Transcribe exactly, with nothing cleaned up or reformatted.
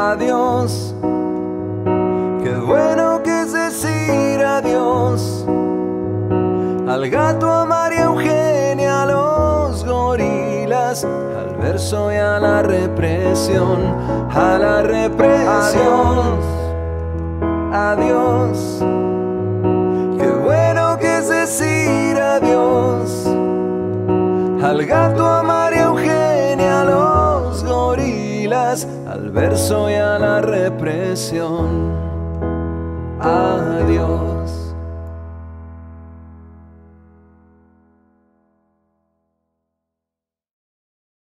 adiós. Qué bueno que es decir adiós al gato, a María Eugenia, a los gorilas, al verso y a la represión, a la represión. Adiós, qué bueno que es decir adiós al gato, a María Eugenia, a los gorilas, al verso y a la represión. Adiós.